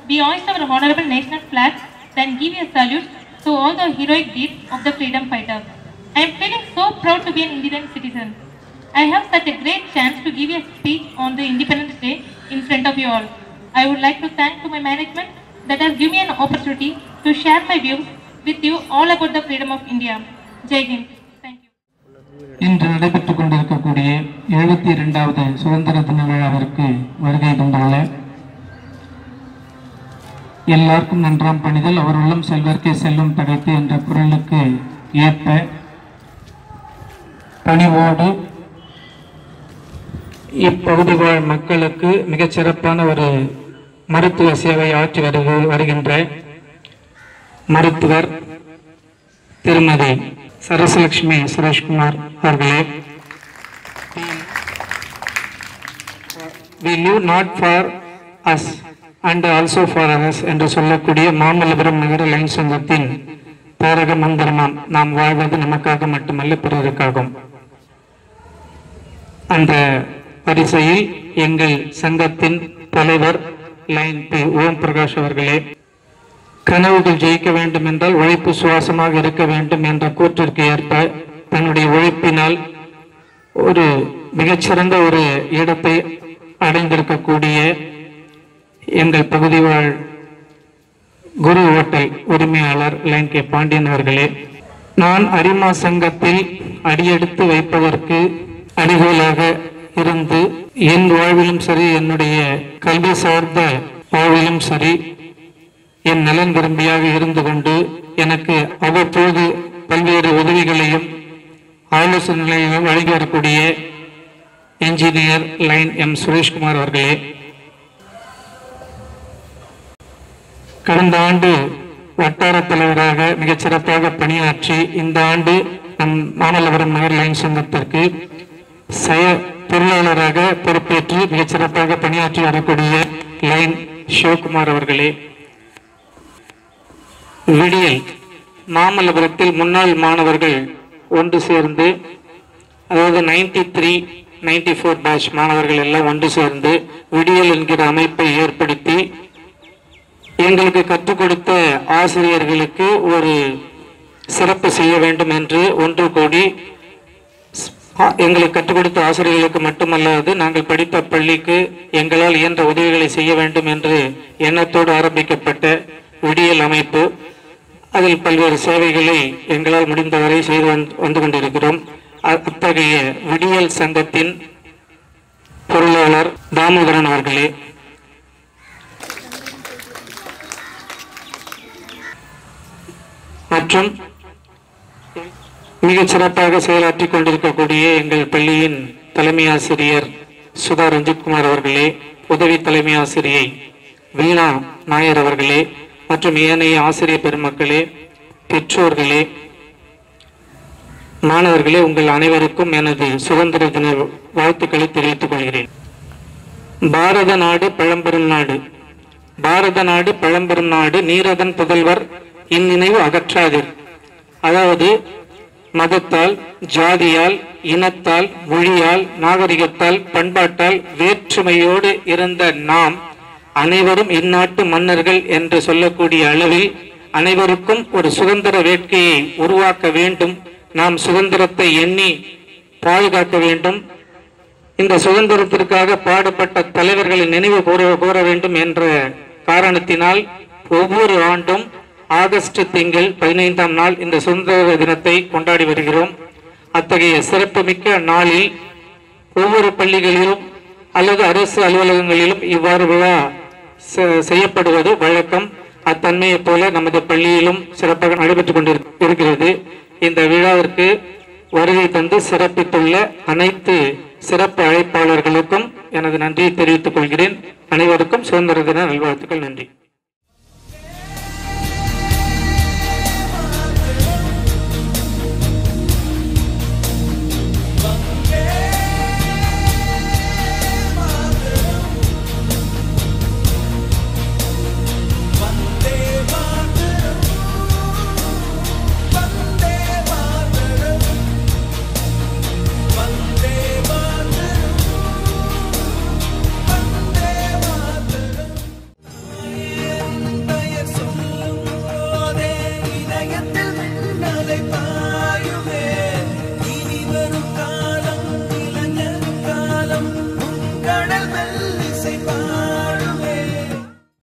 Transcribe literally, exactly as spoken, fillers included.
we hoist our honorable national flag, then give a salute to all the heroic deeds of the freedom fighters. I am feeling so proud to be an Indian citizen. I have such a great chance to give a speech on the Independence Day in front of you all. I would like to thank to my management that has given me an opportunity to share my views with you all about the freedom of India. Jai Hind. Thank you. இன்று நடைபெற்றுக் கொண்டிருக்கக்கூடிய எழுபத்தி இரண்டாவது சுதந்திர தின விழாவிற்கு வருகை தந்துள்ள எல்லாருக்கும் நன்றாம் பணிதல் அவர் உள்ளம் செல்வர்க்கே செல்லும் படைத்து என்ற குரலுக்கு ஏற்ப பணிவோடு இப்பகுதி வாழ் மக்களுக்கு மிகச்சிறப்பான ஒரு மருத்துவ சேவை ஆற்றி வருகின்ற மருத்துவர் திருமதி சரஸ்லட்சுமி சுரேஷ்குமார் அவர்களே, we live not for us and also for others என்று சொல்லக்கூடிய மாமல்லபுரம் நகர லைன் சங்கத்தின் தாரக மந்திரமாம் நாம் வாழ்வது நமக்காக மட்டுமல்ல பிறருக்காகும். அந்த வரிசையில் எங்கள் சங்கத்தின் தலைவர் லைன் பி ஓம் பிரகாஷ் அவர்களே, கனவுகள் ஜெயிக்க வேண்டும் என்றால் உழைப்பு சுவாசமாக இருக்க வேண்டும் என்ற கூற்றிற்கு ஏற்ப தன்னுடைய உழைப்பினால் ஒரு மிகச்சிறந்த ஒரு இடத்தை அடைந்திருக்கக்கூடிய எங்கள் பகுதி வாழ் குரு ஹோட்டல் உரிமையாளர் லைன் கே பாண்டியன் அவர்களே, நான் அரிமா சங்கத்தில் அடியெடுத்து வைப்பதற்கு அடிகோலாக இருந்து என் வாழ்விலும் சரி என்னுடைய கல்வி சார்ந்த வாழ்விலும் சரி என் நலன் விரும்பியாக இருந்து கொண்டு எனக்கு அவ்வப்போது பல்வேறு உதவிகளையும் ஆலோசனைகளையும் வழங்கி வரக்கூடிய என்ஜினியர் லைன் எம் சுரேஷ்குமார் அவர்களே, கடந்த ஆண்டு வட்டார தலைவராக மிகச்சிறப்பாக பணியாற்றி இந்த ஆண்டு நம் மாமல்லபுரம் நகர் லைன் சங்கத்திற்கு சய பொருளாளராக பொறுப்பேற்று மிகச்சிறப்பாக பணியாற்றி வரக்கூடிய லைன் சிவகுமார் அவர்களே, விடியல் மாமல்லபுரத்தில் முன்னாள் மாணவர்கள் ஒன்று சேர்ந்து, அதாவது ninety three ninety four batch மாணவர்கள் எல்லாம் ஒன்று சேர்ந்து விடியல் என்கிற அமைப்பை ஏற்படுத்தி எங்களுக்கு கற்றுக் கொடுத்த ஆசிரியர்களுக்கு ஒரு சிறப்பு செய்ய வேண்டும் என்று ஒன்று கூடி எங்களுக்கு கற்றுக் கொடுத்த ஆசிரியர்களுக்கு மட்டுமல்லாது நாங்கள் படித்த பள்ளிக்கு எங்களால் இயன்ற உதவிகளை செய்ய வேண்டும் என்று எண்ணத்தோடு ஆரம்பிக்கப்பட்ட விடியல் அமைப்பு. அதில் பல்வேறு சேவைகளை எங்களால் முடிந்தவரை செய்து வந்து கொண்டிருக்கிறோம். அத்தகைய விடியல் சங்கத்தின் பொருளாளர் தாமோதரன் அவர்களே, மற்றும் மிகச் சிறப்பாக செயலாற்றி கொண்டிருக்கக்கூடிய எங்கள் பள்ளியின் தலைமை ஆசிரியர் சுதா ரஞ்சித்குமார் அவர்களே, உதவி தலைமை ஆசிரியை வீணா நாயர் அவர்களே, மற்றும் ஏனைய ஆசிரியர் பெருமக்களே, பெற்றோர்களே, மாணவர்களே, உங்கள் அனைவருக்கும் எனது சுதந்திர தின வாழ்த்துக்களை தெரிவித்துக் கொள்கிறேன். பாரத நாடு பழம்பெரும் நாடு, பாரத நாடு பழம்பெரும் நாடு, நீரதன் புதல்வர் இந்நினைவு அகற்றாதீர். அதாவது மதத்தால், ஜாதியால், இனத்தால், மொழியால், நாகரிகத்தால், பண்பாட்டால் வேற்றுமையோடு இருந்த நாம் அனைவரும் இந்நாட்டு மன்னர்கள் என்று சொல்லக்கூடிய அளவில் அனைவருக்கும் ஒரு சுதந்திர வேட்கையை உருவாக்க வேண்டும். நாம் சுதந்திரத்தை எண்ணி பாதுகாக்க வேண்டும். இந்த சுதந்திரத்திற்காக பாடுபட்ட தலைவர்களை நினைவு கூற கூற வேண்டும் என்ற காரணத்தினால் ஒவ்வொரு ஆண்டும் ஆகஸ்ட் திங்கள் பதினைந்தாம் நாள் இந்த சுதந்திர தினத்தை கொண்டாடி வருகிறோம். அத்தகைய சிறப்புமிக்க நாளில் ஒவ்வொரு பள்ளிகளிலும் அல்லது அரசு அலுவலகங்களிலும் இவ்வாறு விழா செய்யப்படுவது வழக்கம். அத்தன்மையை போல நமது பள்ளியிலும் சிறப்பாக நடைபெற்றுக் கொண்டிருக்கிறது. இந்த விழாவிற்கு வருகை தந்து சிறப்பித்துள்ள அனைத்து சிறப்பு அழைப்பாளர்களுக்கும் எனது நன்றியை தெரிவித்துக் கொள்கிறேன். அனைவருக்கும் சுதந்திர தின நல்வாழ்த்துக்கள். நன்றி.